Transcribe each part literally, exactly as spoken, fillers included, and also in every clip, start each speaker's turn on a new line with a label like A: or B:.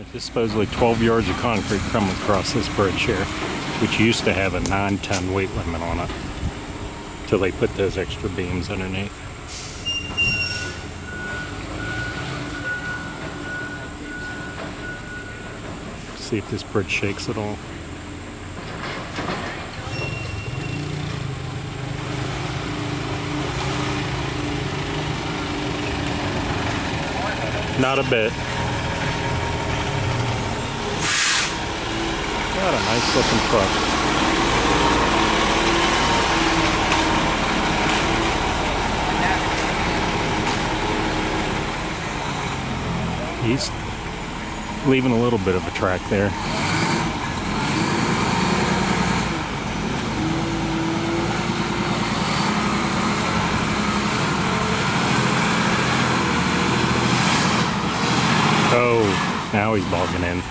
A: There's supposedly twelve yards of concrete coming across this bridge here, which used to have a nine ton weight limit on it, till they put those extra beams underneath. See if this bridge shakes at all. Not a bit. Got a nice looking truck. He's leaving a little bit of a track there. Oh, now he's bogging in.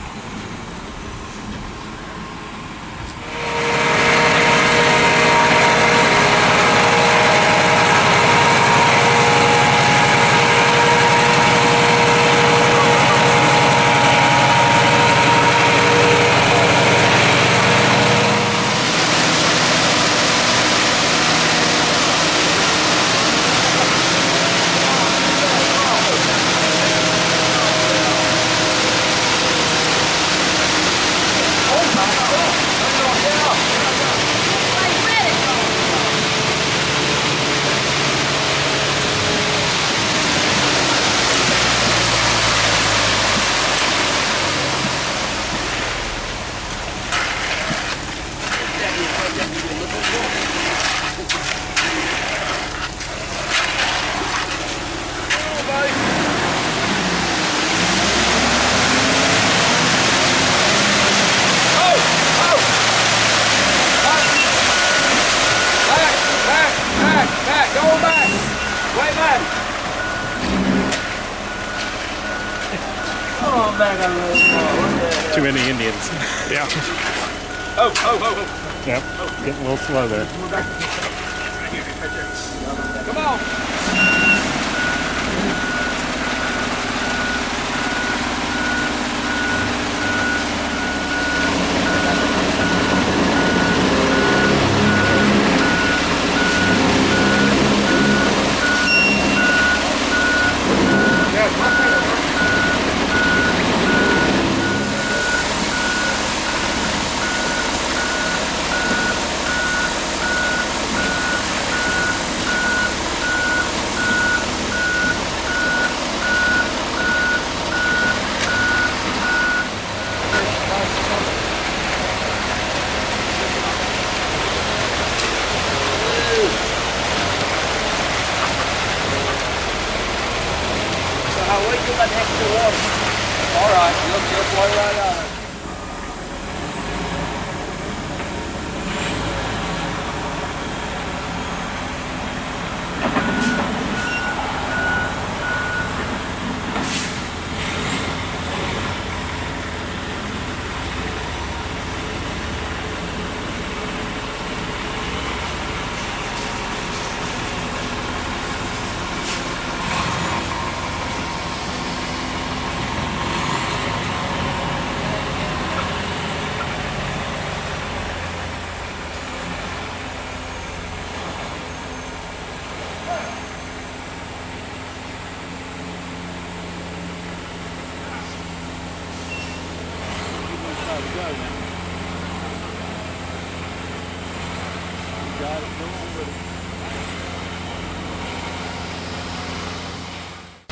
A: Too many Indians. Yeah.
B: Oh, oh, oh, oh.
A: Yep. Oh. Getting a little slow there.
B: Come on. Now wait till that extra water. All right, you'll, you'll flow right out of it. Go now. You got it, go on with it.